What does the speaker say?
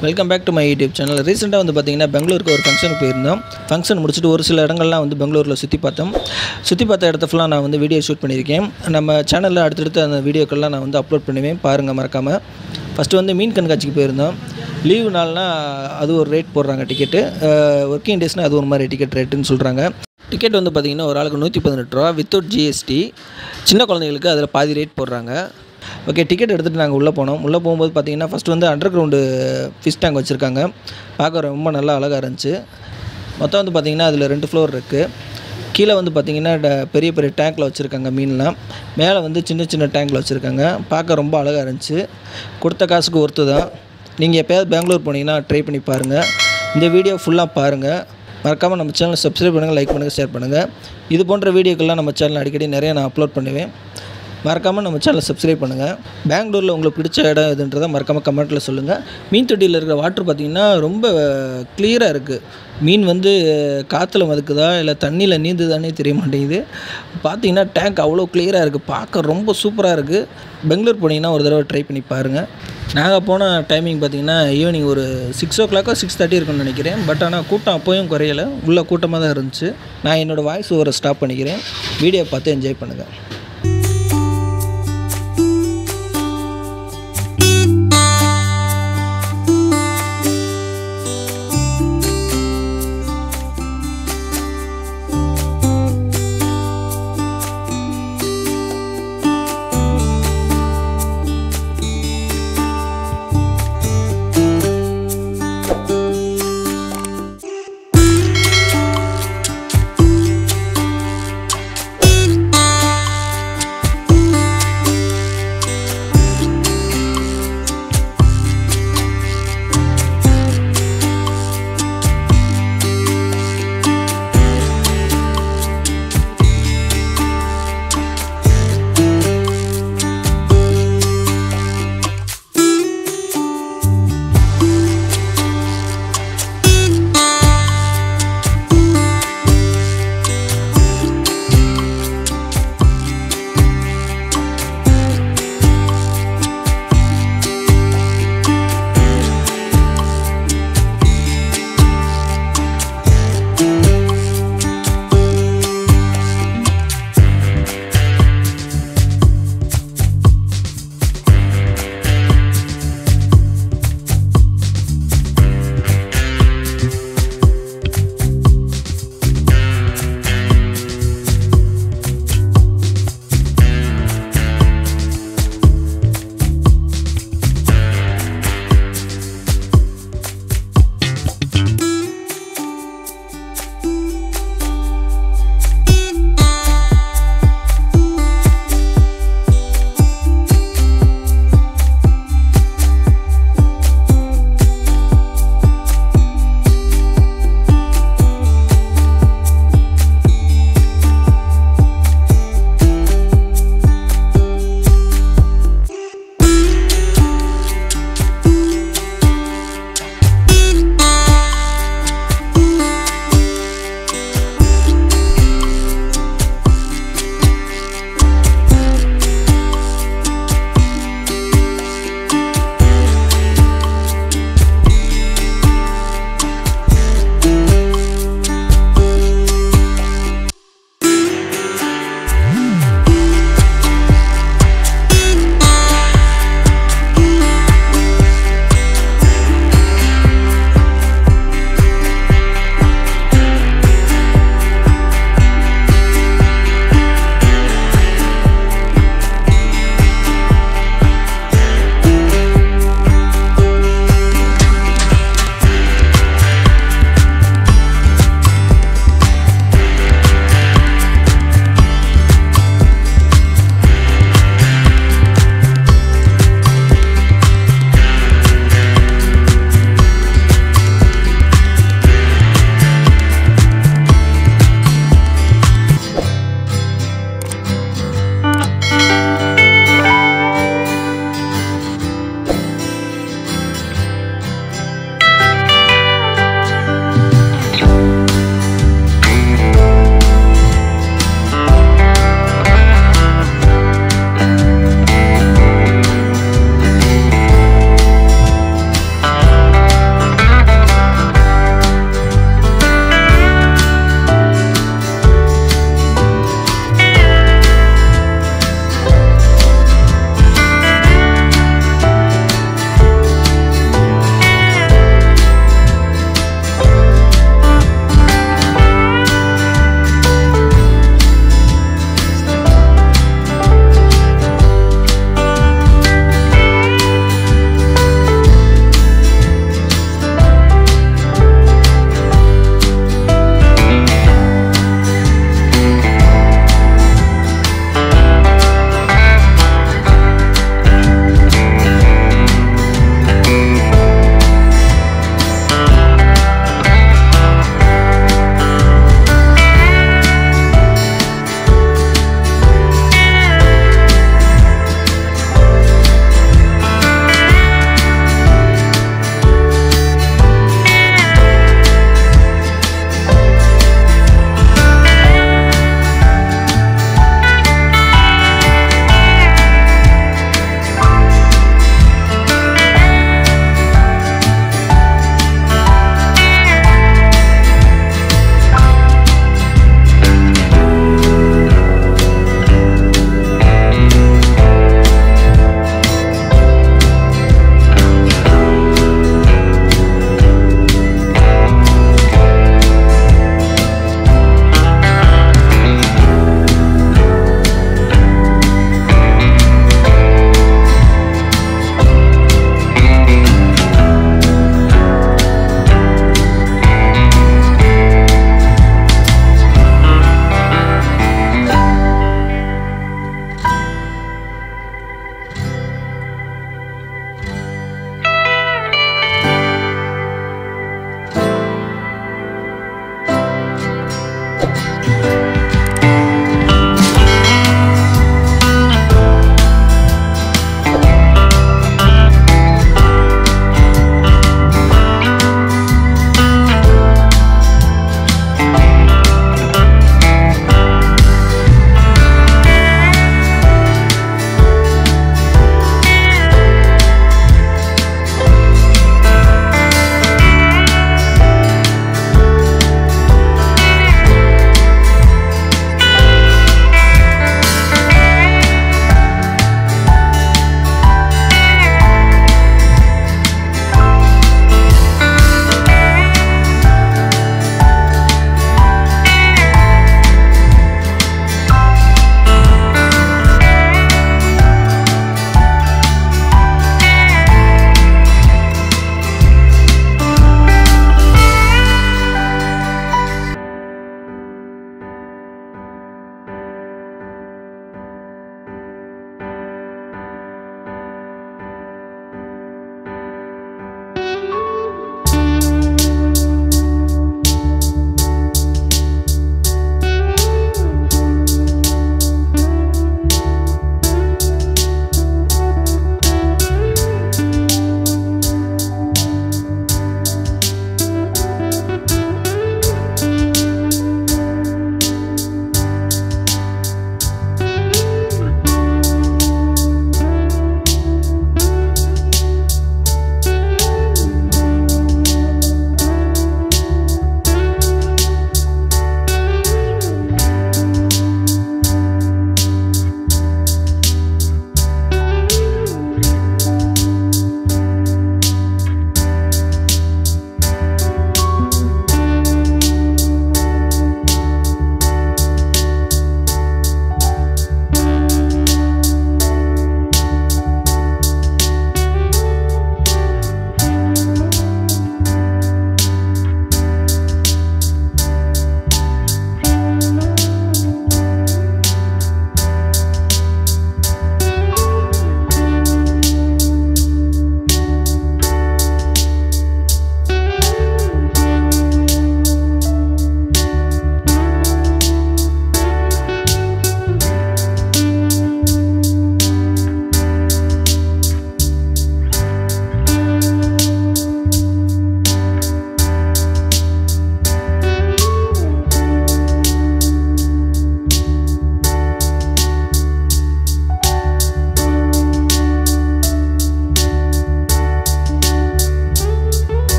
Welcome back to my YouTube channel. ரீசெண்டாக வந்து பார்த்திங்கன்னா பெங்களூருக்கு ஒரு ஃபங்க்ஷனுக்கு போயிருந்தோம். ஃபங்க்ஷன் முடிச்சுட்டு ஒரு சில இடங்கள்லாம் வந்து பெங்களூரில் சுற்றி பார்த்தோம். சுற்றி பார்த்த இடத்த ஃபுல்லாக நான் வந்து வீடியோ ஷூட் பண்ணியிருக்கேன். நம்ம சேனலில் அடுத்தடுத்து அந்த வீடியோக்கள்லாம் நான் வந்து அப்லோட் பண்ணுவேன், பாருங்கள் மறக்காமல். ஃபஸ்ட்டு வந்து மீன் கண்காட்சிக்கு போயிருந்தோம். லீவு நாள்னால் அது ஒரு ரேட் போடுறாங்க டிக்கெட்டு, ஒர்க்கிங் டேஸ்னால் அது ஒரு மாதிரி டிக்கெட் ரேட்டுன்னு சொல்கிறாங்க. டிக்கெட் வந்து பார்த்திங்கன்னா ஒரு ஆளுக்கு 118 ரூபா வித்தவுட் ஜிஎஸ்டி. சின்ன குழந்தைங்களுக்கு அதில் பாதி ரேட் போடுறாங்க. ஓகே, டிக்கெட் எடுத்துகிட்டு நாங்கள் உள்ளே போனோம். உள்ளே போகும்போது பார்த்திங்கன்னா ஃபஸ்ட்டு வந்து அண்டர் கிரவுண்டு ஃபிஷ் டேங்க் வச்சுருக்காங்க. பார்க்க ரொம்ப நல்லா அழகாக இருந்துச்சு. மொத்தம் வந்து பார்த்திங்கன்னா அதில் 2 ஃப்ளோர் இருக்குது. கீழே வந்து பார்த்திங்கன்னா பெரிய பெரிய டேங்க்கில் வச்சுருக்காங்க மீன்லாம். மேலே வந்து சின்ன சின்ன டேங்க்கில் வச்சுருக்காங்க. பார்க்க ரொம்ப அழகாக இருந்துச்சு. கொடுத்த காசுக்கு ஒர்த்து தான். நீங்கள் எப்போயாவது பெங்களூர் போனீங்கன்னா ட்ரை பண்ணி பாருங்கள். இந்த வீடியோ ஃபுல்லாக பாருங்கள். மறக்காமல் நம்ம சேனலை சப்ஸ்கிரைப் பண்ணுங்கள், லைக் பண்ணுங்கள், ஷேர் பண்ணுங்கள். இது போன்ற வீடியோக்கள்லாம் நம்ம சேனலில் அடிக்கடி நிறைய நான் அப்லோட் பண்ணுவேன். மறக்காமல் நம்ம சேனலை சப்ஸ்கிரைப் பண்ணுங்கள். பெங்களூரில் உங்களுக்கு பிடிச்ச இடம் எதுன்றதை மறக்காமல் கமெண்ட்டில் சொல்லுங்கள். மீன் தொட்டியில் இருக்கிற வாட்டர் பார்த்திங்கன்னா ரொம்ப கிளியராக இருக்குது. மீன் வந்து காற்றுல மதுக்குதா இல்லை தண்ணியில் நீந்துதானே தெரிய மாட்டேங்குது. பார்த்திங்கன்னா டேங்க் அவ்வளோ கிளியராக இருக்குது. பார்க்க ரொம்ப சூப்பராக இருக்குது. பெங்களூர் போனீங்கன்னா ஒரு தடவை ட்ரை பண்ணி பாருங்கள். நாங்கள் போன டைமிங் பார்த்திங்கன்னா ஈவினிங் ஒரு 6 o'clock 6:30 இருக்குன்னு நினைக்கிறேன். பட் ஆனால் கூட்டம் அப்போயும் குறையலை, உள்ள கூட்டமாக தான் இருந்துச்சு. நான் என்னோடய வாய்ஸ் ஓவரை ஸ்டாப் பண்ணிக்கிறேன். வீடியோ பார்த்து என்ஜாய் பண்ணுங்கள்.